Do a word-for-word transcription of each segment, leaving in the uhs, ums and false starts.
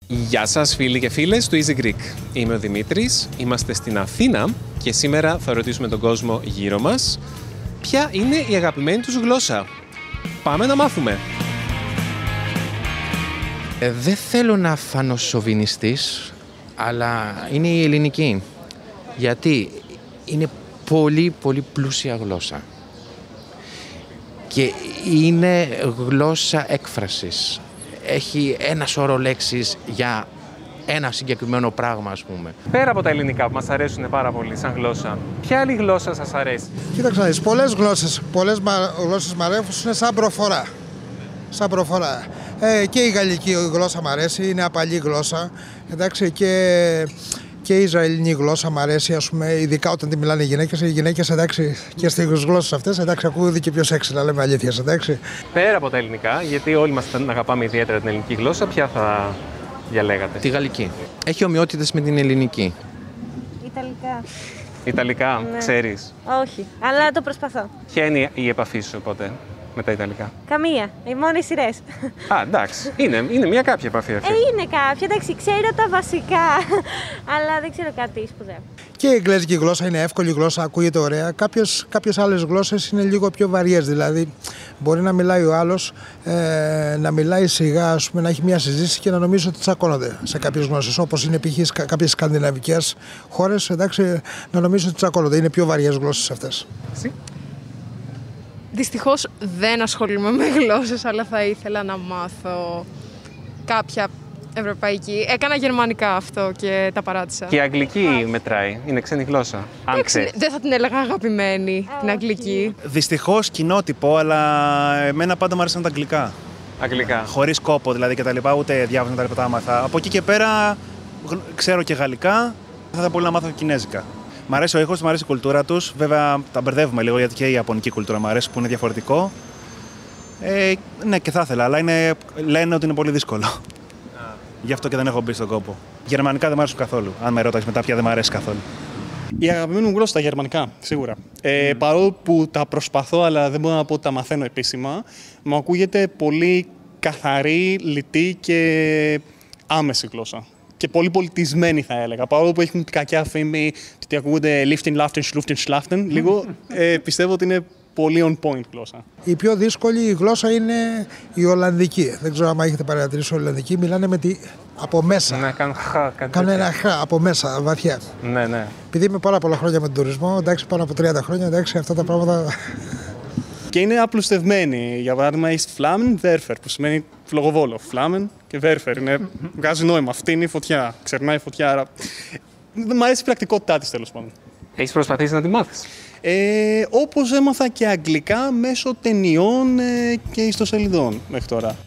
Γεια σας φίλοι και φίλες του Easy Greek. Είμαι ο Δημήτρης, είμαστε στην Αθήνα και σήμερα θα ρωτήσουμε τον κόσμο γύρω μας ποια είναι η αγαπημένη τους γλώσσα. Πάμε να μάθουμε! Ε, δεν θέλω να φανώ σοβινιστής, αλλά είναι η ελληνική. Γιατί είναι πολύ πολύ πλούσια γλώσσα. Και είναι γλώσσα έκφρασης. Έχει ένα σώρο λέξεις για ένα συγκεκριμένο πράγμα, ας πούμε. Πέρα από τα ελληνικά που μας αρέσουν πάρα πολύ σαν γλώσσα, ποια άλλη γλώσσα σας αρέσει? Κοίταξε να δεις, πολλές γλώσσες, πολλές γλώσσες μ' αρέσουν σαν προφορά. Σαν προφορά. Ε, και η γαλλική γλώσσα μ' αρέσει, είναι απαλή γλώσσα. Εντάξει, και, και η Ισραηλινή γλώσσα μ' αρέσει, ας πούμε, ειδικά όταν τη μιλάνε οι γυναίκες. Οι γυναίκες, εντάξει, και στις γλώσσες αυτές, εντάξει, ακούγονται και πιο σεξι, να λέμε αλήθεια, εντάξει. Πέρα από τα ελληνικά, γιατί όλοι μας την αγαπάμε ιδιαίτερα την ελληνική γλώσσα, ποια θα διαλέγατε? Τη γαλλική. Έχει ομοιότητες με την ελληνική. Ιταλικά. Ιταλικά, Ναι. ξέρεις? Όχι, αλλά το προσπαθώ. Ποια είναι η επαφή σου οπότε με τα Ιταλικά? Καμία. Οι μόνοι σειρές. Α, εντάξει. Είναι, είναι μια κάποια επαφή αυτή. Ε, είναι κάποια. Εντάξει, ξέρω τα βασικά. Αλλά δεν ξέρω κάτι σπουδαίο. Και η εγγλέζικη γλώσσα είναι εύκολη γλώσσα, ακούγεται ωραία. Κάποιες, κάποιες άλλες γλώσσες είναι λίγο πιο βαριές. Δηλαδή, μπορεί να μιλάει ο άλλος, ε, να μιλάει σιγά, ας πούμε, να έχει μια συζήτηση και να νομίζει ότι τσακώνονται σε κάποιες γλώσσες. Όπως είναι π.χ. κάποιες σκανδιναβικές χώρες, εντάξει, να νομίζει ότι τσακώνονται. Είναι πιο βαριές γλώσσες αυτές. Εσύ? Δυστυχώς δεν ασχολούμαι με γλώσσες, αλλά θα ήθελα να μάθω κάποια ευρωπαϊκή. Έκανα γερμανικά αυτό και τα παράτησα. Και η αγγλική μετράει. Είναι ξένη γλώσσα. Αν Εντάξει, ξέρεις. δεν θα την έλεγα αγαπημένη, την αγγλική. Δυστυχώς κοινότυπο, αλλά εμένα πάντα μου άρεσαν τα αγγλικά. Αγγλικά. Χωρίς κόπο δηλαδή και τα λοιπά, ούτε διάβαζα τα λοιπά τα άμαθα. Από εκεί και πέρα γ- ξέρω και γαλλικά, θα ήθελα πολύ να μάθω κινέζικα. Μ' αρέσει ο ήχος, μ' αρέσει η κουλτούρα τους. Βέβαια τα μπερδεύουμε λίγο γιατί και η ιαπωνική κουλτούρα μ' αρέσει που είναι διαφορετικό. Ε, ναι, και θα ήθελα, αλλά είναι, λένε ότι είναι πολύ δύσκολο. Γι' αυτό και δεν έχω μπει στον κόπο. Γερμανικά δεν μ' αρέσουν καθόλου. Αν με ρωτάς μετά, πια δεν μ' αρέσει καθόλου. Η αγαπημένη μου γλώσσα τα γερμανικά, σίγουρα. Ε, παρόλο που τα προσπαθώ, αλλά δεν μπορώ να πω ότι τα μαθαίνω επίσημα, μου ακούγεται πολύ καθαρή, λιτή και άμεση γλώσσα. Και πολύ πολιτισμένη, θα έλεγα. Παρόλο που έχουν κακιά φήμη, ότι ακούγονται liften, laften, schluften, schlaften, λίγο ε, πιστεύω ότι είναι πολύ on point γλώσσα. Η πιο δύσκολη γλώσσα είναι η Ολλανδική. Δεν ξέρω αν έχετε παρατηρήσει Ολλανδική. Μιλάνε με τη... από μέσα. Ναι, κάνουν χα, κάτι Κάνε τέτοιο. ένα χα από μέσα, βαθιά. Ναι, ναι. Επειδή είμαι πάρα πολλά χρόνια με τον τουρισμό, εντάξει, πάνω από τριάντα χρόνια, εντάξει, αυτά τα πράγματα. Και είναι απλουστευμένη. Για παράδειγμα, η Flammen Werfer, που σημαίνει φλογοβόλο. Flammen και Werfer. Είναι, βγάζει νόημα. Αυτή είναι η φωτιά. Ξερνάει φωτιά. Άρα... Μ' αρέσει η πρακτικότητά της, τέλος πάντων. Έχεις προσπαθήσει να τη μάθεις? Ε, όπως έμαθα και αγγλικά μέσω ταινιών ε, και ιστοσελιδών μέχρι τώρα.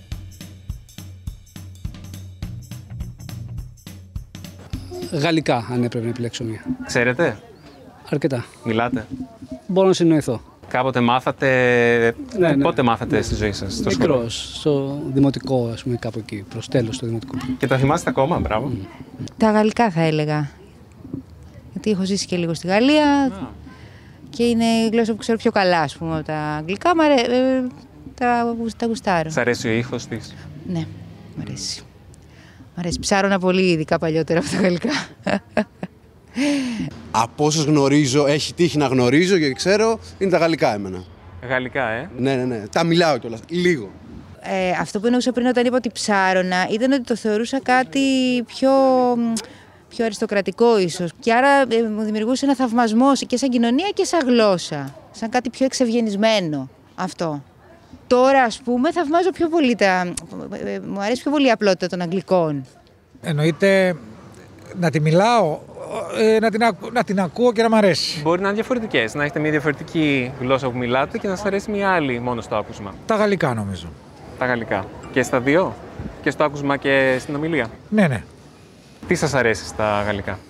Γαλλικά, αν έπρεπε να επιλέξω μία. Ξέρετε? Αρκετά. Μιλάτε? Μπορώ να συνοηθώ. Κάποτε μάθατε... Ναι, ναι. Πότε μάθατε στη ζωή σας? Στο σχολείο? Μικρός, στο δημοτικό, ας πούμε, κάπου εκεί, προς τέλος στο δημοτικό. Και τα θυμάστε ακόμα, μπράβο. Τα γαλλικά θα έλεγα. Γιατί έχω ζήσει και λίγο στη Γαλλία και είναι η γλώσσα που ξέρω πιο καλά, ας πούμε, από τα αγγλικά. Μ' αρέ... ε, τα, τα γουστάρω. Σας αρέσει ο ήχος της? Ναι, μ' αρέσει. Μ' αρέσει. Ψάρωνα πολύ, ειδικά παλιότερα από τα γαλλικά. Από όσες γνωρίζω, έχει τύχει να γνωρίζω και ξέρω, είναι τα γαλλικά εμένα. Γαλλικά, ε. Ναι, ναι, ναι. Τα μιλάω κιόλας. Λίγο. Ε, αυτό που εννοούσα πριν όταν είπα ότι ψάρωνα ήταν ότι το θεωρούσα κάτι πιο, πιο αριστοκρατικό ίσως. Και άρα ε, μου δημιουργούσε ένα θαυμασμό και σαν κοινωνία και σαν γλώσσα. Σαν κάτι πιο εξευγενισμένο αυτό. Τώρα, ας πούμε, θαυμάζω πιο πολύ τα... ε, μου αρέσει πιο πολύ η απλότητα των Αγγλικών. Εννοείται να τη μιλάω, ε, να, την ακού, να την ακούω και να μ' αρέσει. Μπορεί να είναι διαφορετικές, να έχετε μια διαφορετική γλώσσα που μιλάτε και να σας αρέσει μια άλλη μόνο στο άκουσμα. Τα γαλλικά νομίζω. Τα γαλλικά. Και στα δύο? Και στο άκουσμα και στην ομιλία? Ναι, ναι. Τι σας αρέσει στα γαλλικά?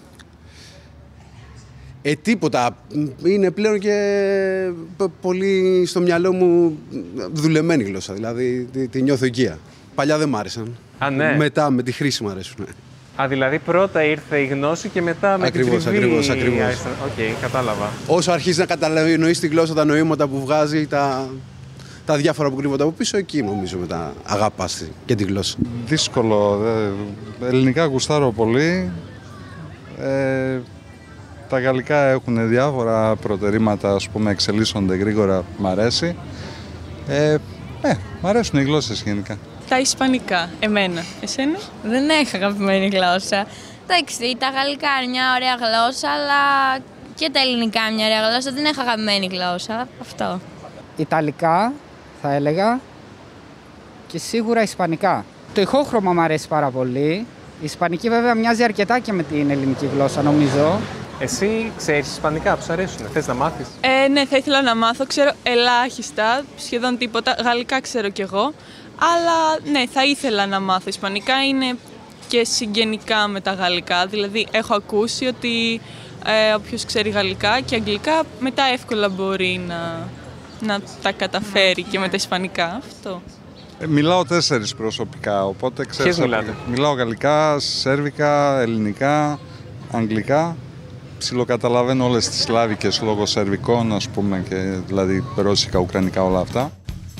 Ε, τίποτα. Είναι πλέον και πολύ στο μυαλό μου δουλεμένη γλώσσα. Δηλαδή τη, τη νιώθω οικία. Παλιά δεν μ' άρεσαν. Α, ναι. Μετά με τη χρήση μ' αρέσουν. Α, δηλαδή πρώτα ήρθε η γνώση και μετά με Ακριβώς, την τριβή. ακριβώς, ακριβώς. Οκ, okay, κατάλαβα. Όσο αρχίζει να καταλαβαίνεις τη γλώσσα, τα νοήματα που βγάζει, τα, τα διάφορα που κρύβονται από πίσω, εκεί νομίζω μετά αγαπάς και τη γλώσσα. Δύσκολο. Ελληνικά γουστάρω πολύ. Ε, τα γαλλικά έχουν διάφορα προτερήματα, ας πούμε, εξελίσσονται γρήγορα, μ' αρέσει. Ε, ε, μ' αρέσουν οι γλώσσες γενικά. Τα ισπανικά, εμένα. Εσένα? Δεν έχω αγαπημένη γλώσσα. Εντάξει, τα γαλλικά είναι μια ωραία γλώσσα, αλλά και τα ελληνικά είναι μια ωραία γλώσσα. Δεν έχω αγαπημένη γλώσσα. Αυτό. Ιταλικά, θα έλεγα, και σίγουρα ισπανικά. Το ηχόχρωμα μου αρέσει πάρα πολύ. Η ισπανική βέβαια μοιάζει αρκετά και με την ελληνική γλώσσα, νομίζω. Εσύ ξέρεις ισπανικά, που σου αρέσουν, θες να μάθεις? Ε, ναι, θα ήθελα να μάθω. Ξέρω ελάχιστα, σχεδόν τίποτα. Γαλλικά ξέρω κι εγώ. Αλλά ναι, θα ήθελα να μάθω. Ισπανικά είναι και συγγενικά με τα γαλλικά. Δηλαδή, έχω ακούσει ότι ε, όποιος ξέρει γαλλικά και αγγλικά, μετά εύκολα μπορεί να, να τα καταφέρει και με τα ισπανικά. Αυτό. Ε, μιλάω τέσσερις προσωπικά, οπότε ξέρεις. Ποιες μιλάτε? Μιλάω γαλλικά, σέρβικα, ελληνικά, αγγλικά. Ψιλοκαταλαβαίνω όλες τις σλάβικες λόγω σερβικών, ας πούμε, και, δηλαδή ρώσικα, ουκρανικά, όλα αυτά.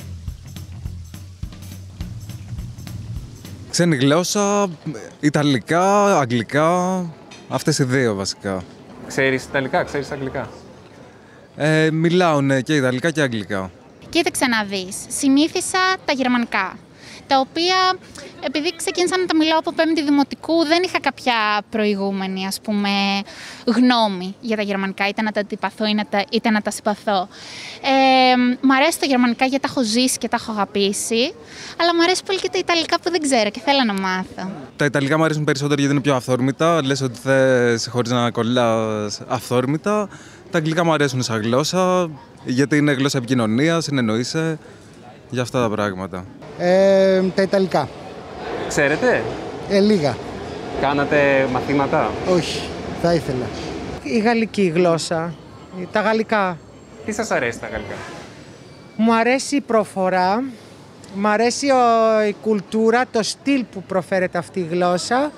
Ξένη γλώσσα, ιταλικά, αγγλικά, αυτές οι δύο βασικά. Ξέρεις ιταλικά, ξέρεις αγγλικά? Ε, μιλάω, ναι, και ιταλικά και αγγλικά. Κοίταξε να δεις, συνήθισα τα γερμανικά, τα οποία επειδή ξεκίνησα να τα μιλάω από πέμπτη δημοτικού δεν είχα κάποια προηγούμενη, ας πούμε, γνώμη για τα γερμανικά, είτε να τα αντιπαθώ είτε να τα συμπαθώ. Ε, μ' αρέσει τα γερμανικά γιατί τα έχω ζήσει και τα έχω αγαπήσει, αλλά μ' αρέσει πολύ και τα ιταλικά που δεν ξέρω και θέλω να μάθω. Τα ιταλικά μου αρέσουν περισσότερο γιατί είναι πιο αυθόρμητα, λες ότι θες χωρίς να κολλάς αυθόρμητα. Τα αγγλικά μου αρέσουν σαν γλώσσα, γιατί είναι γλώσσα επικοινωνίας, συνεννοείσαι, για αυτά τα πράγματα. Ε, τα ιταλικά. Ξέρετε? Ε, λίγα. Κάνατε μαθήματα? Όχι, θα ήθελα. Η γαλλική γλώσσα, τα γαλλικά. Τι σας αρέσει τα γαλλικά? Μου αρέσει η προφορά, μου αρέσει ο, η κουλτούρα, το στυλ που προφέρεται αυτή η γλώσσα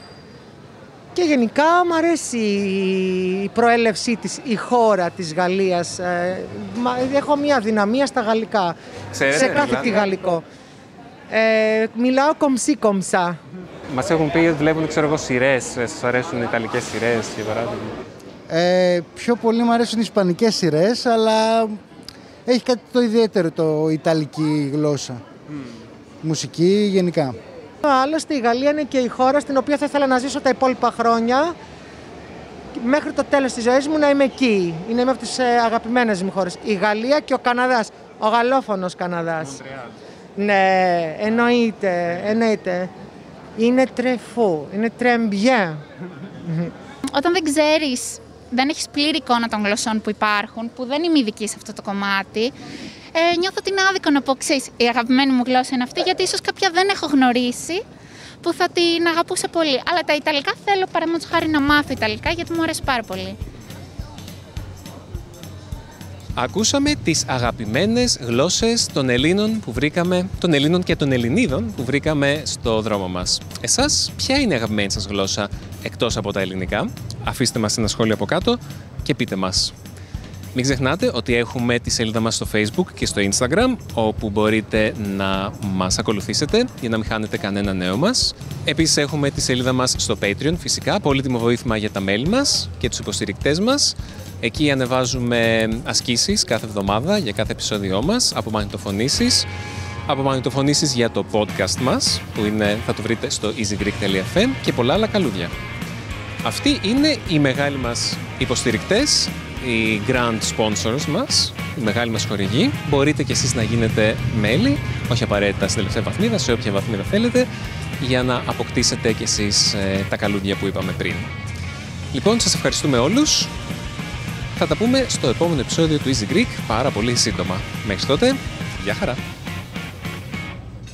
και γενικά μου αρέσει η προέλευσή της, η χώρα της Γαλλίας. Έχω μια δυναμία στα γαλλικά. Ξέρετε, σε κάθε τι γαλλικό. Ε, μιλάω κομψή κομψά. Μας έχουν πει ότι βλέπουν, ξέρω εγώ, σειρές. Σας αρέσουν οι ιταλικές σειρές, για παράδειγμα? Ε, πιο πολύ μου αρέσουν οι ισπανικές σειρές, αλλά έχει κάτι το ιδιαίτερο το ιταλική γλώσσα. Mm. Μουσική γενικά. Άλλωστε η Γαλλία είναι και η χώρα στην οποία θα ήθελα να ζήσω τα υπόλοιπα χρόνια. Μέχρι το τέλος της ζωής μου να είμαι εκεί. Είναι μια από τις αγαπημένες μου χώρες. Η Γαλλία και ο Καναδάς. Ο γαλλόφωνος Καναδάς. Μοντρεάλ. Ναι, εννοείται, εννοείται. Είναι τρεφού, είναι τρεμπιέ. Όταν δεν ξέρεις, δεν έχεις πλήρη εικόνα των γλωσσών που υπάρχουν, που δεν είμαι ειδική σε αυτό το κομμάτι, ε, νιώθω ότι είναι άδικο να πω, ξέρεις, η αγαπημένη μου γλώσσα είναι αυτή, γιατί ίσως κάποια δεν έχω γνωρίσει που θα την αγαπούσα πολύ. Αλλά τα ιταλικά θέλω, παραδείγματος χάρη, να μάθω ιταλικά, γιατί μου αρέσει πάρα πολύ. Ακούσαμε τις αγαπημένες γλώσσες των Ελλήνων που βρήκαμε, των Ελλήνων και των Ελληνίδων που βρήκαμε στο δρόμο μας. Εσάς, ποια είναι η αγαπημένη σας γλώσσα εκτός από τα ελληνικά? Αφήστε μας ένα σχόλιο από κάτω και πείτε μας. Μην ξεχνάτε ότι έχουμε τη σελίδα μας στο Facebook και στο Instagram, όπου μπορείτε να μας ακολουθήσετε για να μην χάνετε κανένα νέο μας. Επίσης έχουμε τη σελίδα μας στο Patreon, φυσικά, πολύτιμο βοήθημα για τα μέλη μας και τους υποστηρικτές μας. Εκεί ανεβάζουμε ασκήσεις κάθε εβδομάδα για κάθε επεισόδιό μας, από μαγνητοφωνήσεις, από μαγνητοφωνήσεις για το podcast μας, που είναι, θα το βρείτε στο easygreek τελεία εφ εμ, και πολλά άλλα καλούδια. Αυτοί είναι οι μεγάλοι μας υποστηρικτές, οι grand sponsors μας, οι μεγάλοι μας χορηγοί. Μπορείτε κι εσείς να γίνετε μέλη, όχι απαραίτητα στην τελευταία βαθμίδα, σε όποια βαθμίδα θέλετε, για να αποκτήσετε κι εσείς ε, τα καλούδια που είπαμε πριν. Λοιπόν, σας ευχαριστούμε όλους. Θα τα πούμε στο επόμενο επεισόδιο του Easy Greek πάρα πολύ σύντομα. Μέχρι τότε, γεια χαρά!